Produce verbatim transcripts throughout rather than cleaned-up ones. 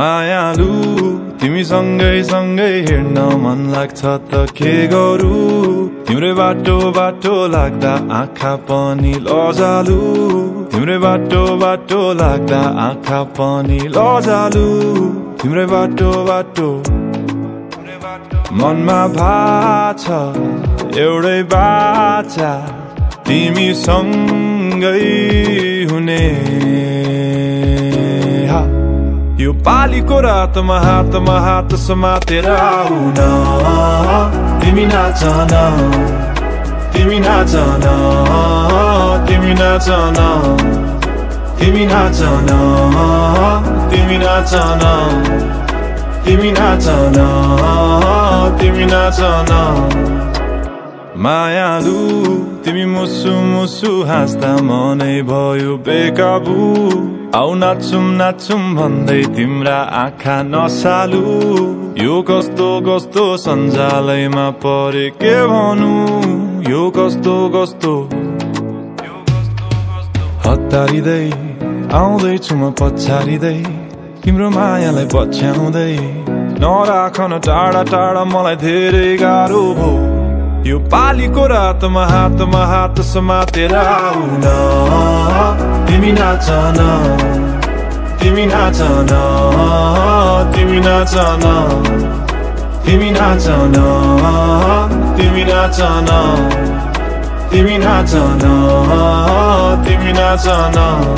मायालु तिमी सँगै सँगै हिँड्न मन लाग्छ त के गरौँ तिम्रै बाटो बाटो लाग्दा आँखा पनि लजालु तिम्रै बाटो बाटो लाग्दा आँखा पनि लजालु तिम्रै बाटो बाटो मनमा भाछ एउटै बाचा तिमी सँगै हुने यो पालीको रातमा हातमा हात समातेर आउन तिमी नाचन तिमी नाचन तिमी नाचन तिमी नाचन तिमी नाचन तिमी नाचन तिमी नाचन मायालु तिमी मुसु मुसु हाँस्दा मनै भयो बेकाबु आउ नाचुम नाचुम भन्दै तिम्रा आँखा नसालु यो कस्तो कस्तो सञ्जालैमा परे के भनु यो कस्तो कस्तो हतारिँदै आउँदैछु म पछारिँदै तिम्रो मायालाई पछ्याउँदै नराखन टाढा टाढा मलाई धेरै गाह्रो भो यो पालीको रातमा हातमा हात समातेर आउन तिमी नाचन तिमी नाचन तिमी नाचन तिमी नाचन तिमी नाचन तिमी नाचन तिमी नाचन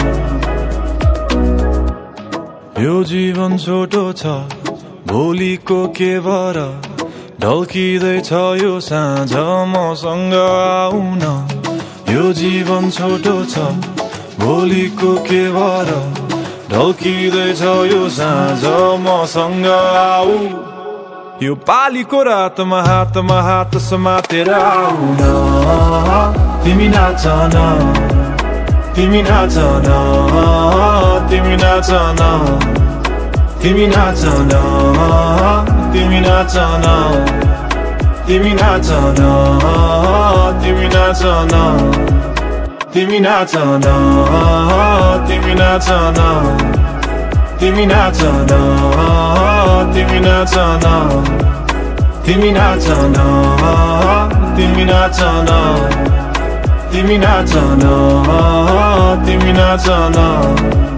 यो जीवन छोटो छ भोलिको के भर ढल्किँदैछ यो साँझ मसँग आउन यो जीवन छोटो छ भोलिको के भर ढल्किँदैछ यो साँझ मसँग आऊ यो पालीको रातमा हातमा हात समातेर आउन तिमी नाचन तिमी नाचन तिमी नाचन तिमी नाचन तिमी नाचन तिमी नाचन तिमी नाचन तिमी नाचन तिमी नाचन तिमी नाचन तिमी नाचन तिमी नाचन तिमी नाचन तिमी नाचन तिमी नाचन